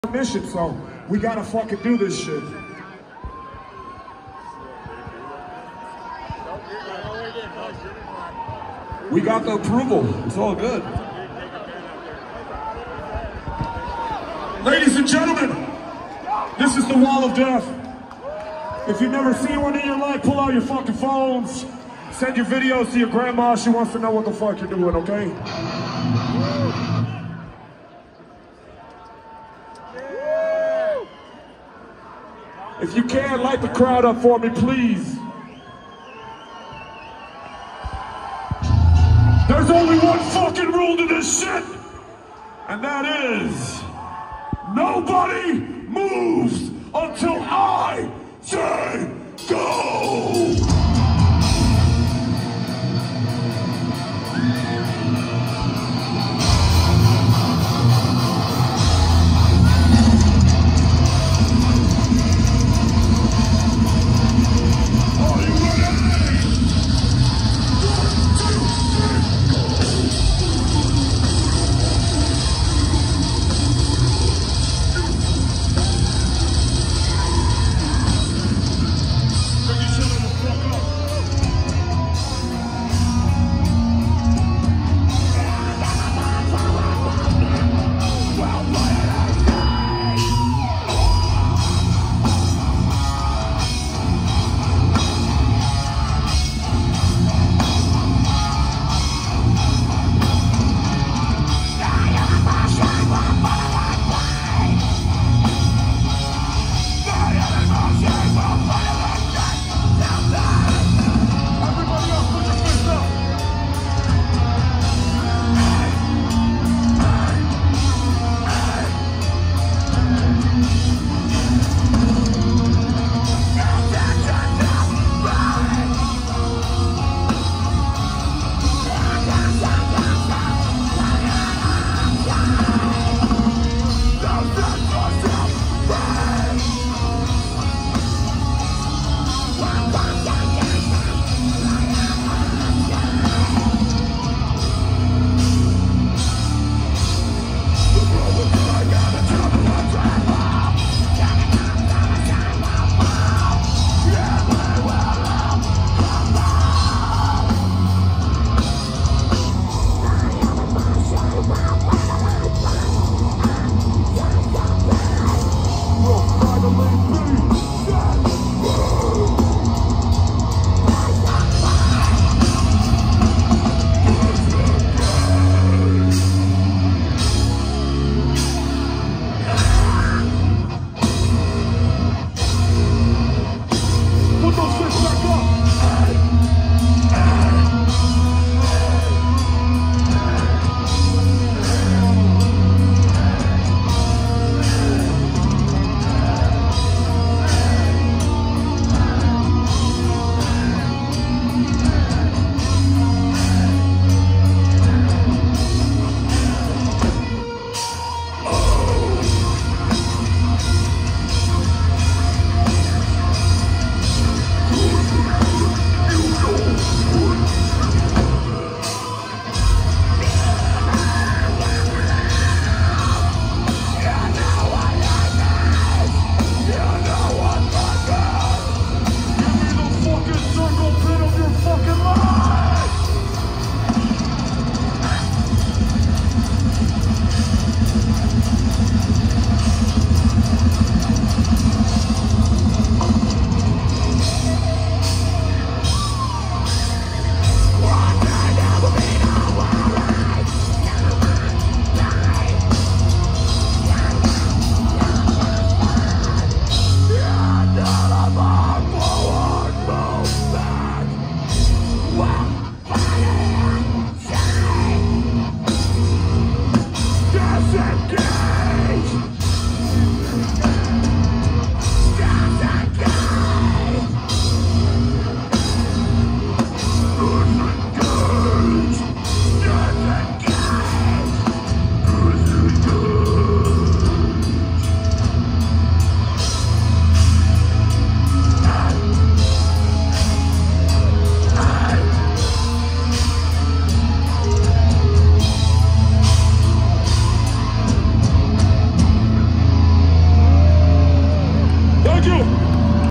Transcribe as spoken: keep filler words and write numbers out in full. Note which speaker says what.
Speaker 1: mission, so we gotta fucking do this shit. We got the approval. It's all good. Ladies and gentlemen, this is the Wall of Death. If you've never seen one in your life, pull out your fucking phones. Send your videos to your grandma. She wants to know what the fuck you're doing, okay? If you can, light the crowd up for me, please. There's only one fucking rule to this shit, and that is, nobody moves until I say go! Thank you.